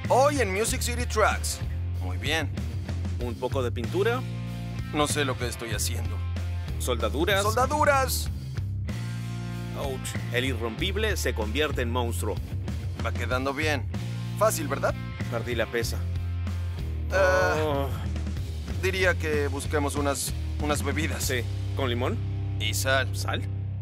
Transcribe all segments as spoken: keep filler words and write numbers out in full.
Hoy en Music City Trucks. Muy bien. Un poco de pintura. No sé lo que estoy haciendo. Soldaduras. ¡Soldaduras! Ouch. El irrompible se convierte en monstruo. Va quedando bien. Fácil, ¿verdad? Perdí la pesa. Ah, Oh, Diría que busquemos unas, unas bebidas. sí. ¿Con limón? Y sal. ¿Sal?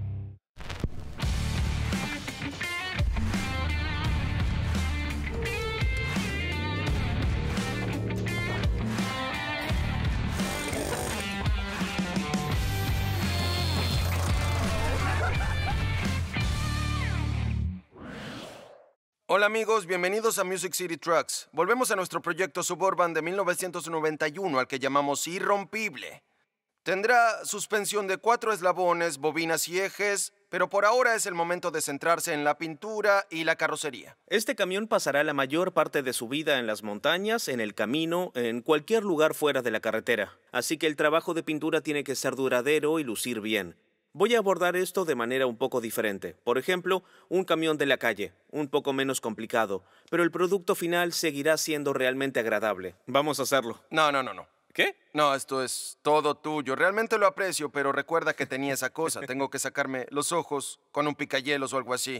Hola amigos, bienvenidos a Music City Trucks. Volvemos a nuestro proyecto Suburban de mil novecientos noventa y uno al que llamamos Irrompible. Tendrá suspensión de cuatro eslabones, bobinas y ejes, pero por ahora es el momento de centrarse en la pintura y la carrocería. Este camión pasará la mayor parte de su vida en las montañas, en el camino, en cualquier lugar fuera de la carretera. Así que el trabajo de pintura tiene que ser duradero y lucir bien. Voy a abordar esto de manera un poco diferente. Por ejemplo, un camión de la calle, un poco menos complicado, pero el producto final seguirá siendo realmente agradable. Vamos a hacerlo. No, no, no, no. ¿Qué? No, esto es todo tuyo. Realmente lo aprecio, pero recuerda que tenía esa cosa. Tengo que sacarme los ojos con un picayelos o algo así.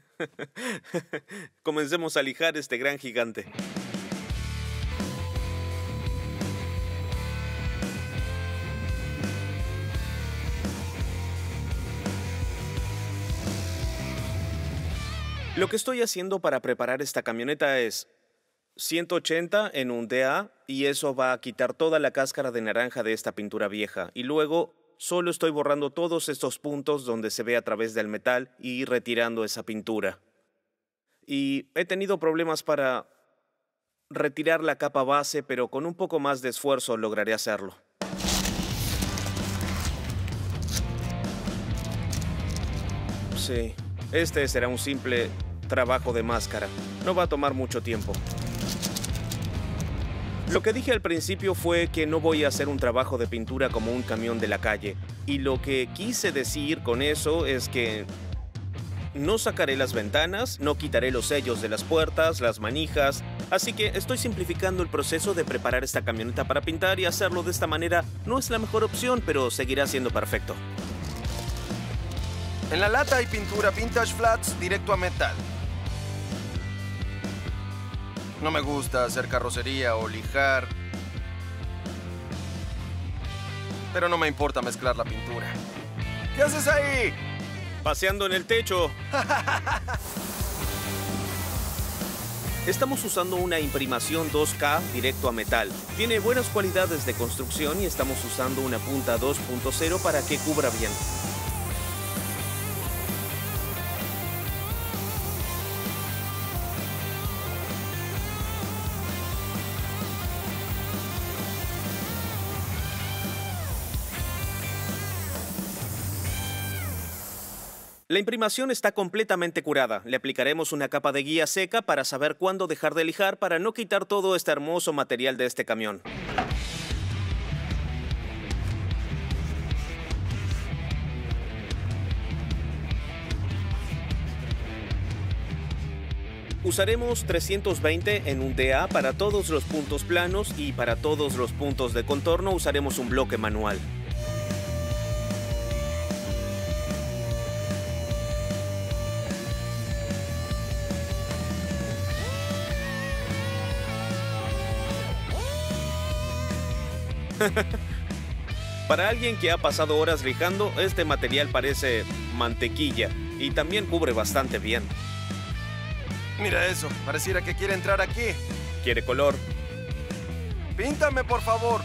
Comencemos a lijar este gran gigante. Lo que estoy haciendo para preparar esta camioneta es ciento ochenta en un D A y eso va a quitar toda la cáscara de naranja de esta pintura vieja. Y luego solo estoy borrando todos estos puntos donde se ve a través del metal y retirando esa pintura. Y he tenido problemas para retirar la capa base, pero con un poco más de esfuerzo lograré hacerlo. Sí, este será un simple trabajo de máscara. No va a tomar mucho tiempo. Lo que dije al principio fue que no voy a hacer un trabajo de pintura como un camión de la calle. Y lo que quise decir con eso es que no sacaré las ventanas, no quitaré los sellos de las puertas, las manijas. Así que estoy simplificando el proceso de preparar esta camioneta para pintar y hacerlo de esta manera no es la mejor opción, pero seguirá siendo perfecto. En la lata hay pintura Vintage Flats directo a metal. No me gusta hacer carrocería o lijar, pero no me importa mezclar la pintura. ¿Qué haces ahí? Paseando en el techo. Estamos usando una imprimación dos K directo a metal. Tiene buenas cualidades de construcción y estamos usando una punta dos punto cero para que cubra bien. La imprimación está completamente curada. Le aplicaremos una capa de guía seca para saber cuándo dejar de lijar para no quitar todo este hermoso material de este camión. Usaremos trescientos veinte en un D A para todos los puntos planos y para todos los puntos de contorno usaremos un bloque manual. Para alguien que ha pasado horas lijando, este material parece mantequilla y también cubre bastante bien. Mira eso, pareciera que quiere entrar aquí. ¿Quiere color? Píntame, por favor.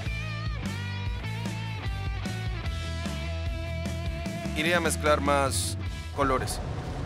Iré a mezclar más colores.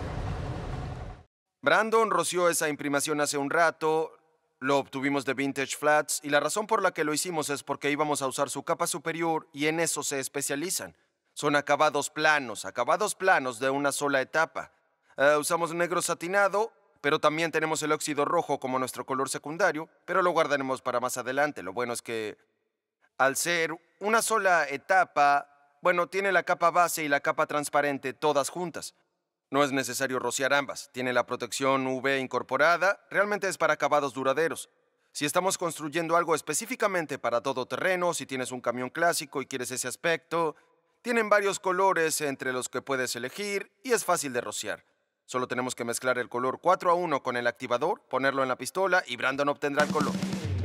Brandon roció esa imprimación hace un rato. Lo obtuvimos de Vintage Flats y la razón por la que lo hicimos es porque íbamos a usar su capa superior y en eso se especializan. Son acabados planos, acabados planos de una sola etapa. Uh, usamos negro satinado, pero también tenemos el óxido rojo como nuestro color secundario, pero lo guardaremos para más adelante. Lo bueno es que al ser una sola etapa, bueno, tiene la capa base y la capa transparente todas juntas. No es necesario rociar ambas. Tiene la protección U V incorporada. Realmente es para acabados duraderos. Si estamos construyendo algo específicamente para todoterreno, si tienes un camión clásico y quieres ese aspecto, tienen varios colores entre los que puedes elegir y es fácil de rociar. Solo tenemos que mezclar el color cuatro a uno con el activador, ponerlo en la pistola y Brandon obtendrá el color.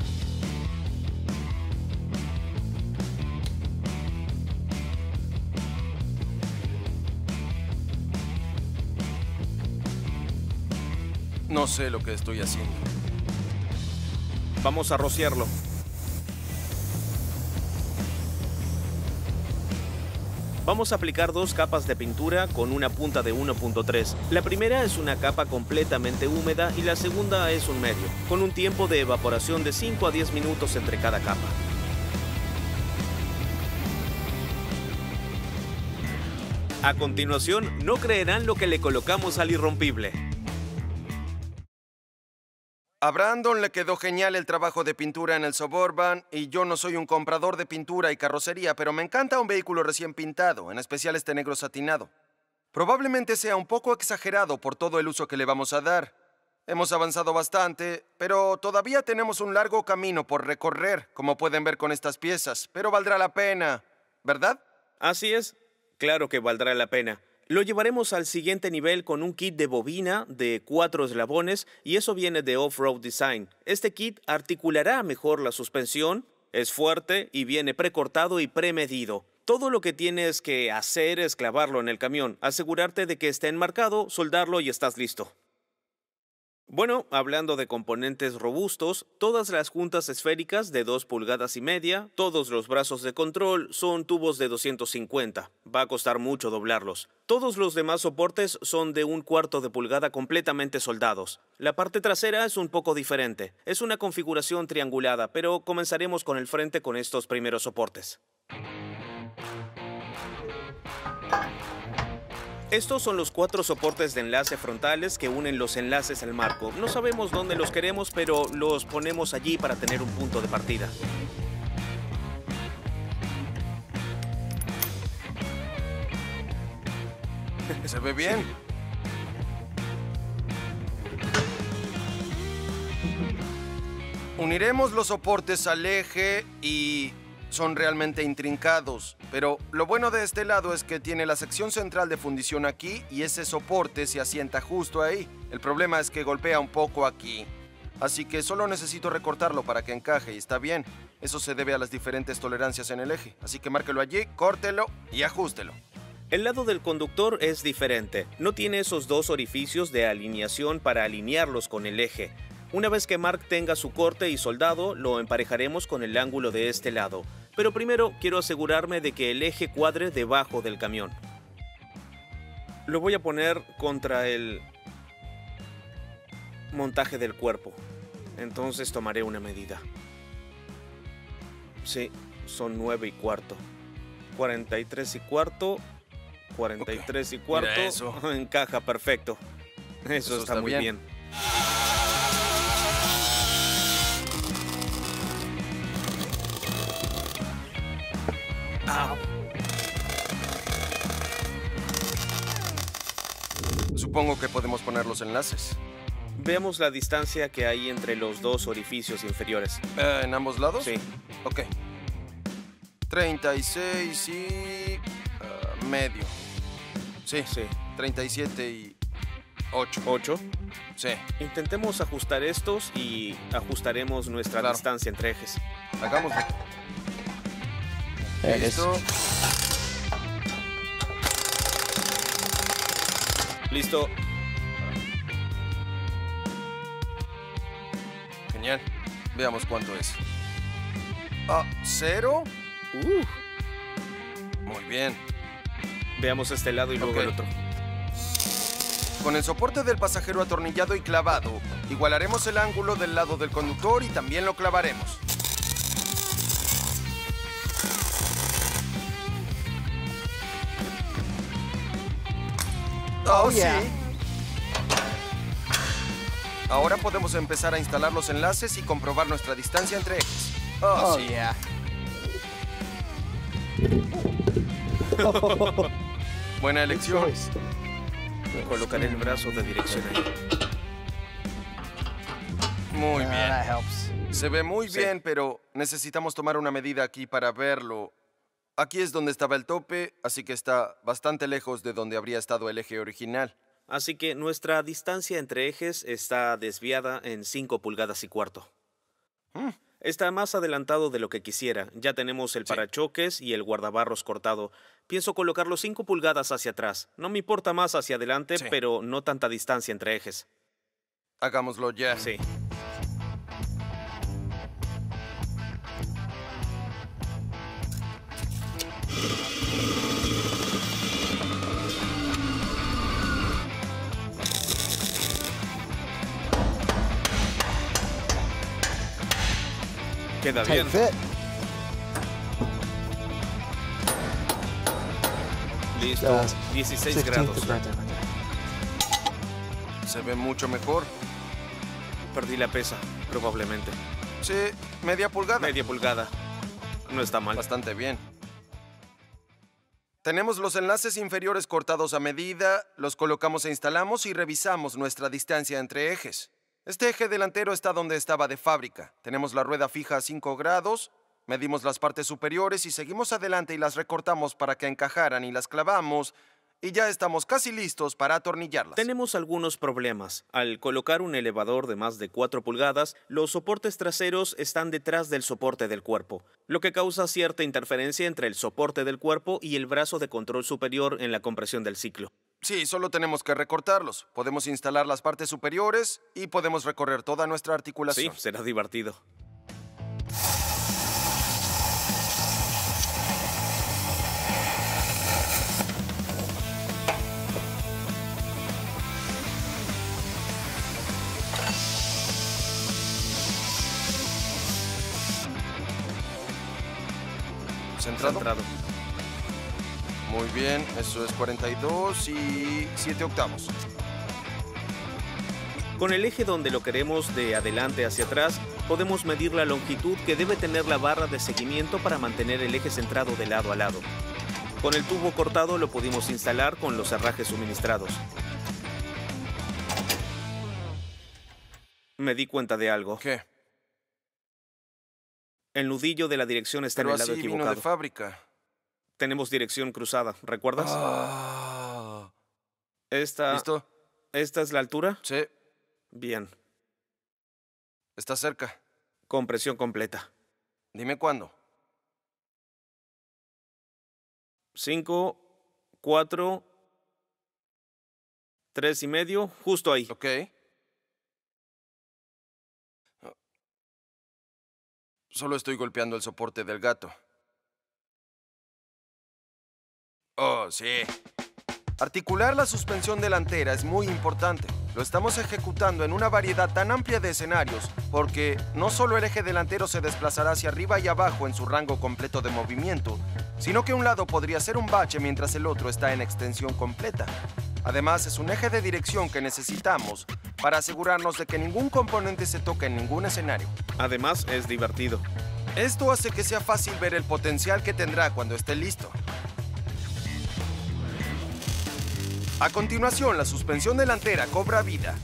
No sé lo que estoy haciendo. Vamos a rociarlo. Vamos a aplicar dos capas de pintura con una punta de uno punto tres. La primera es una capa completamente húmeda y la segunda es un medio, con un tiempo de evaporación de cinco a diez minutos entre cada capa. A continuación, no creerán lo que le colocamos al irrompible. A Brandon le quedó genial el trabajo de pintura en el Suburban y yo no soy un comprador de pintura y carrocería, pero me encanta un vehículo recién pintado, en especial este negro satinado. Probablemente sea un poco exagerado por todo el uso que le vamos a dar. Hemos avanzado bastante, pero todavía tenemos un largo camino por recorrer, como pueden ver con estas piezas, pero valdrá la pena, ¿verdad? Así es, claro que valdrá la pena. Lo llevaremos al siguiente nivel con un kit de bobina de cuatro eslabones y eso viene de Off-Road Design. Este kit articulará mejor la suspensión, es fuerte y viene precortado y premedido. Todo lo que tienes que hacer es clavarlo en el camión, asegurarte de que esté enmarcado, soldarlo y estás listo. Bueno, hablando de componentes robustos, todas las juntas esféricas de dos pulgadas y media, todos los brazos de control son tubos de doscientos cincuenta. Va a costar mucho doblarlos. Todos los demás soportes son de un cuarto de pulgada completamente soldados. La parte trasera es un poco diferente. Es una configuración triangulada, pero comenzaremos con el frente con estos primeros soportes. Estos son los cuatro soportes de enlace frontales que unen los enlaces al marco. No sabemos dónde los queremos, pero los ponemos allí para tener un punto de partida. Se ve bien. Sí. Uniremos los soportes al eje y son realmente intrincados, pero lo bueno de este lado es que tiene la sección central de fundición aquí y ese soporte se asienta justo ahí. El problema es que golpea un poco aquí, así que solo necesito recortarlo para que encaje y está bien. Eso se debe a las diferentes tolerancias en el eje, así que márquelo allí, córtelo y ajústelo. El lado del conductor es diferente. No tiene esos dos orificios de alineación para alinearlos con el eje. Una vez que Mark tenga su corte y soldado, lo emparejaremos con el ángulo de este lado. Pero primero quiero asegurarme de que el eje cuadre debajo del camión. Lo voy a poner contra el montaje del cuerpo. Entonces tomaré una medida. Sí, son nueve y cuarto. cuarenta y tres y cuarto. cuarenta y tres okay. y cuarto. Mira eso. Encaja perfecto. Eso, eso está, está muy bien. bien. Ah. Supongo que podemos poner los enlaces. Veamos la distancia que hay entre los dos orificios inferiores. Uh, ¿En ambos lados? Sí. Ok. treinta y seis y... Uh, medio. Sí, sí. treinta y siete y... ocho. ¿ocho? Sí. Intentemos ajustar estos y ajustaremos nuestra claro. distancia entre ejes. Hagámoslo. Listo. Listo. Genial. Veamos cuánto es. Ah, ¿cero? Uh. Muy bien. Veamos este lado y luego okay. el otro. Con el soporte del pasajero atornillado y clavado, igualaremos el ángulo del lado del conductor y también lo clavaremos. Oh, yeah. Sí. Ahora podemos empezar a instalar los enlaces y comprobar nuestra distancia entre ejes. Oh, oh sí. yeah. Buena elección. Colocaré el brazo de dirección ahí. Muy Uh, bien. that helps. Se ve muy Sí. bien, pero necesitamos tomar una medida aquí para verlo. Aquí es donde estaba el tope, así que está bastante lejos de donde habría estado el eje original. Así que nuestra distancia entre ejes está desviada en cinco pulgadas y cuarto. Mm. Está más adelantado de lo que quisiera. Ya tenemos el Sí. parachoques y el guardabarros cortado. Pienso colocarlo cinco pulgadas hacia atrás. No me importa más hacia adelante, Sí. pero no tanta distancia entre ejes. Hagámoslo ya. Sí. Queda Tight bien. fit. Listo. Uh, dieciséis sixteenth grados. is right there, right there. Se ve mucho mejor. Perdí la pesa, probablemente. Sí, media pulgada. Media pulgada. No está mal. Bastante bien. Tenemos los enlaces inferiores cortados a medida, los colocamos e instalamos y revisamos nuestra distancia entre ejes. Este eje delantero está donde estaba de fábrica. Tenemos la rueda fija a cinco grados, medimos las partes superiores y seguimos adelante y las recortamos para que encajaran y las clavamos y ya estamos casi listos para atornillarlas. Tenemos algunos problemas. Al colocar un elevador de más de cuatro pulgadas, los soportes traseros están detrás del soporte del cuerpo, lo que causa cierta interferencia entre el soporte del cuerpo y el brazo de control superior en la compresión del ciclo. Sí, solo tenemos que recortarlos. Podemos instalar las partes superiores y podemos recorrer toda nuestra Sí, articulación. será divertido. ¿Centrado? Centrado. Muy bien, eso es cuarenta y dos y siete octavos. Con el eje donde lo queremos de adelante hacia atrás, podemos medir la longitud que debe tener la barra de seguimiento para mantener el eje centrado de lado a lado. Con el tubo cortado lo pudimos instalar con los herrajes suministrados. Me di cuenta de algo. ¿Qué? El nudillo de la dirección está Pero en el lado así vino equivocado. de fábrica. Tenemos dirección cruzada, ¿recuerdas? Ah. Esta, ¿Listo? ¿Esta es la altura? Sí, Bien. está cerca. Compresión completa. Dime cuándo. Cinco, cuatro, tres y medio, justo ahí. Ok. Solo estoy golpeando el soporte del gato. Oh, sí. Articular la suspensión delantera es muy importante. Lo estamos ejecutando en una variedad tan amplia de escenarios porque no solo el eje delantero se desplazará hacia arriba y abajo en su rango completo de movimiento, sino que un lado podría ser un bache mientras el otro está en extensión completa. Además, es un eje de dirección que necesitamos para asegurarnos de que ningún componente se toque en ningún escenario. Además, es divertido. Esto hace que sea fácil ver el potencial que tendrá cuando esté listo. A continuación, la suspensión delantera cobra vida.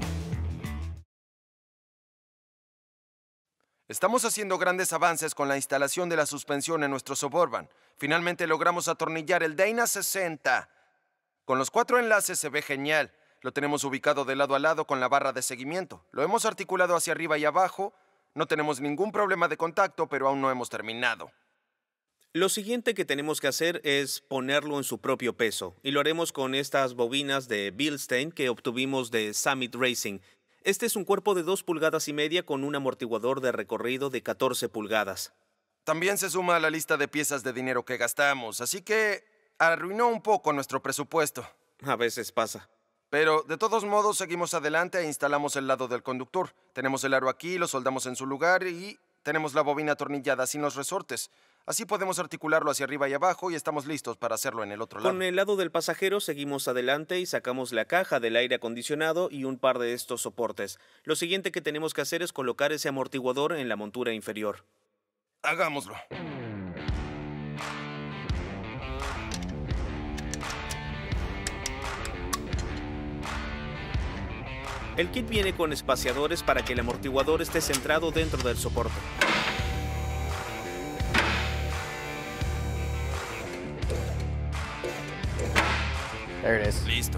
Estamos haciendo grandes avances con la instalación de la suspensión en nuestro Suburban. Finalmente logramos atornillar el Dana sesenta. Con los cuatro enlaces se ve genial. Lo tenemos ubicado de lado a lado con la barra de seguimiento. Lo hemos articulado hacia arriba y abajo. No tenemos ningún problema de contacto, pero aún no hemos terminado. Lo siguiente que tenemos que hacer es ponerlo en su propio peso, y lo haremos con estas bobinas de Bilstein que obtuvimos de Summit Racing. Este es un cuerpo de dos pulgadas y media con un amortiguador de recorrido de catorce pulgadas. También se suma a la lista de piezas de dinero que gastamos, así que arruinó un poco nuestro presupuesto. A veces pasa. Pero, de todos modos, seguimos adelante e instalamos el lado del conductor. Tenemos el aro aquí, lo soldamos en su lugar y tenemos la bobina atornillada sin los resortes. Así podemos articularlo hacia arriba y abajo y estamos listos para hacerlo en el otro lado. Con el lado del pasajero seguimos adelante y sacamos la caja del aire acondicionado y un par de estos soportes. Lo siguiente que tenemos que hacer es colocar ese amortiguador en la montura inferior. Hagámoslo. El kit viene con espaciadores para que el amortiguador esté centrado dentro del soporte. There it is. Listo.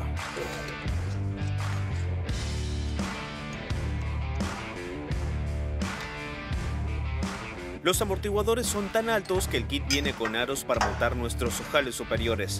Los amortiguadores son tan altos que el kit viene con aros para montar nuestros ojales superiores.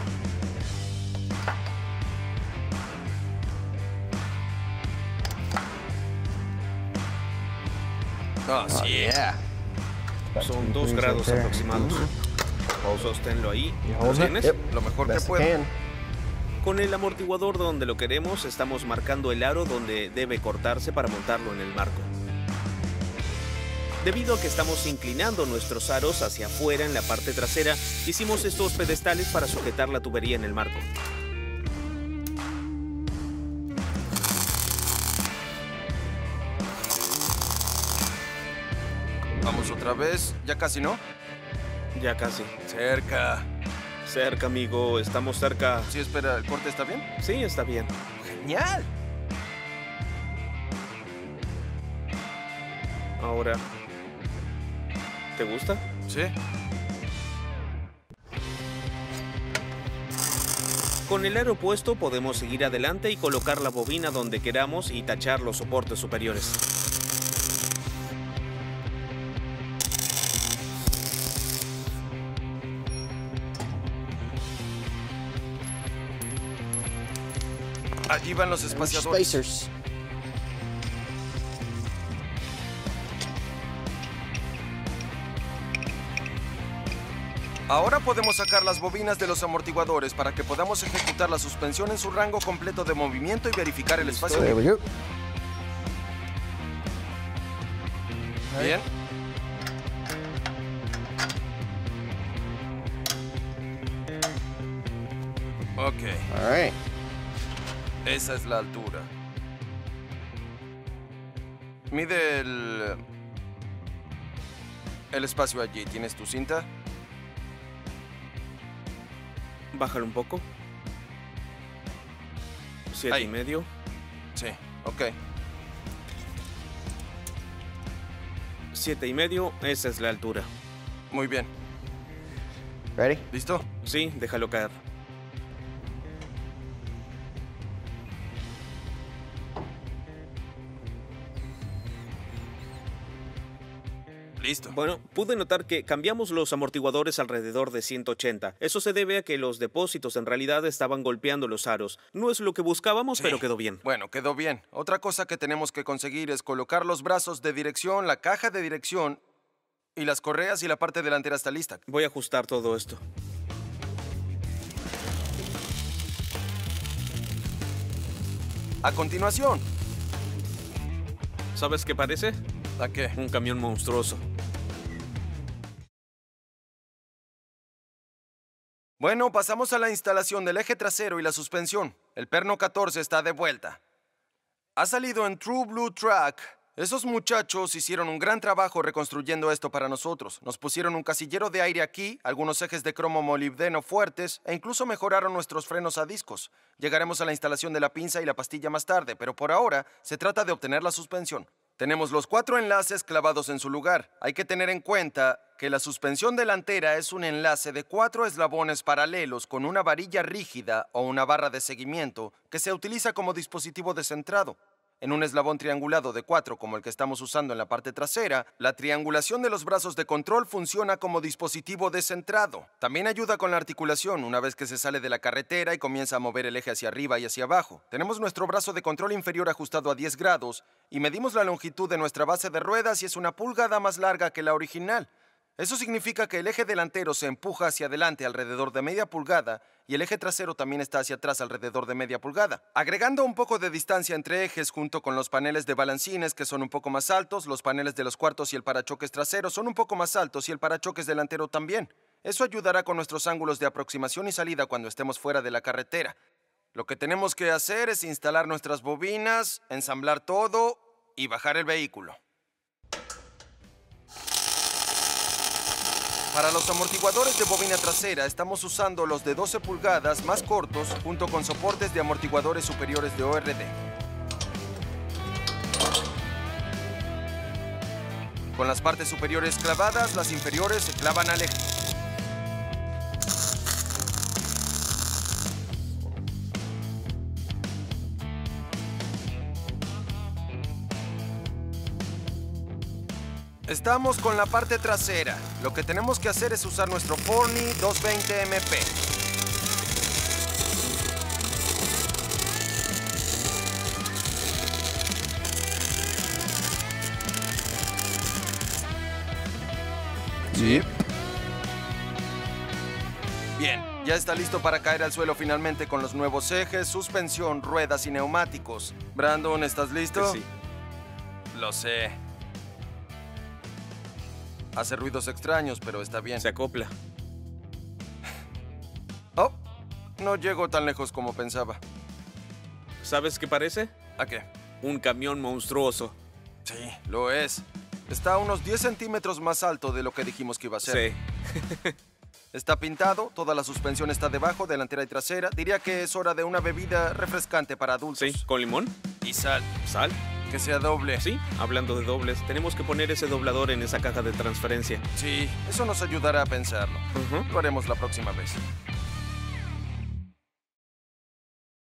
Ah, Oh, sí. yeah. Son dos grados aproximados. Sosténlo ahí. You ¿Lo hold it? tienes? Yep. Lo mejor que Best I puedo. can. Con el amortiguador donde lo queremos, estamos marcando el aro donde debe cortarse para montarlo en el marco. Debido a que estamos inclinando nuestros aros hacia afuera en la parte trasera, hicimos estos pedestales para sujetar la tubería en el marco. Vamos otra vez. Ya casi, ¿no? Ya casi. Cerca. Cerca, amigo. Estamos cerca. Sí, espera, ¿el corte está bien? Sí, está bien. ¡Genial! Ahora, ¿te gusta? Sí. Con el aro puesto podemos seguir adelante y colocar la bobina donde queramos y tachar los soportes superiores. Allí van los espaciadores. Spacers. Ahora podemos sacar las bobinas de los amortiguadores para que podamos ejecutar la suspensión en su rango completo de movimiento y verificar el espacio. There we go. Bien. Ok, All right. esa es la altura. Mide el... el espacio allí. ¿Tienes tu cinta? Bájalo un poco. Siete Ahí. y medio. Sí, ok. Siete y medio, esa es la altura. Muy bien. Ready? ¿Listo? Sí, déjalo caer. Listo. Bueno, pude notar que cambiamos los amortiguadores alrededor de ciento ochenta. Eso se debe a que los depósitos en realidad estaban golpeando los aros. No es lo que buscábamos, Sí. pero quedó bien. Bueno, quedó bien. Otra cosa que tenemos que conseguir es colocar los brazos de dirección, la caja de dirección y las correas, y la parte delantera está lista. Voy a ajustar todo esto. A continuación. ¿Sabes qué parece? ¿A qué? Un camión monstruoso. Bueno, pasamos a la instalación del eje trasero y la suspensión. El perno catorce está de vuelta. Ha salido en True Blue Track. Esos muchachos hicieron un gran trabajo reconstruyendo esto para nosotros. Nos pusieron un casillero de aire aquí, algunos ejes de cromo molibdeno fuertes e incluso mejoraron nuestros frenos a discos. Llegaremos a la instalación de la pinza y la pastilla más tarde, pero por ahora se trata de obtener la suspensión. Tenemos los cuatro enlaces clavados en su lugar. Hay que tener en cuenta que la suspensión delantera es un enlace de cuatro eslabones paralelos con una varilla rígida o una barra de seguimiento que se utiliza como dispositivo descentrado. En un eslabón triangulado de cuatro, como el que estamos usando en la parte trasera, la triangulación de los brazos de control funciona como dispositivo descentrado. También ayuda con la articulación una vez que se sale de la carretera y comienza a mover el eje hacia arriba y hacia abajo. Tenemos nuestro brazo de control inferior ajustado a diez grados y medimos la longitud de nuestra base de ruedas y es una pulgada más larga que la original. Eso significa que el eje delantero se empuja hacia adelante alrededor de media pulgada y el eje trasero también está hacia atrás alrededor de media pulgada. Agregando un poco de distancia entre ejes junto con los paneles de balancines que son un poco más altos, los paneles de los cuartos y el parachoques trasero son un poco más altos y el parachoques delantero también. Eso ayudará con nuestros ángulos de aproximación y salida cuando estemos fuera de la carretera. Lo que tenemos que hacer es instalar nuestras bobinas, ensamblar todo y bajar el vehículo. Para los amortiguadores de bobina trasera estamos usando los de doce pulgadas más cortos junto con soportes de amortiguadores superiores de O R D. Con las partes superiores clavadas, las inferiores se clavan al eje. Estamos con la parte trasera. Lo que tenemos que hacer es usar nuestro Forney doscientos veinte M P. Sí. Bien, ya está listo para caer al suelo finalmente con los nuevos ejes, suspensión, ruedas y neumáticos. Brandon, ¿estás listo? Sí. Lo sé. Hace ruidos extraños, pero está bien. Se acopla. Oh, no llego tan lejos como pensaba. ¿Sabes qué parece? ¿A qué? Un camión monstruoso. Sí, lo es. Está a unos diez centímetros más alto de lo que dijimos que iba a ser. Sí. Está pintado, toda la suspensión está debajo, delantera y trasera. Diría que es hora de una bebida refrescante para adultos. Sí, ¿con limón? Y sal. ¿Sal? Que sea doble. Sí, hablando de dobles, tenemos que poner ese doblador en esa caja de transferencia. Sí, eso nos ayudará a pensarlo. Uh-huh. Lo haremos la próxima vez.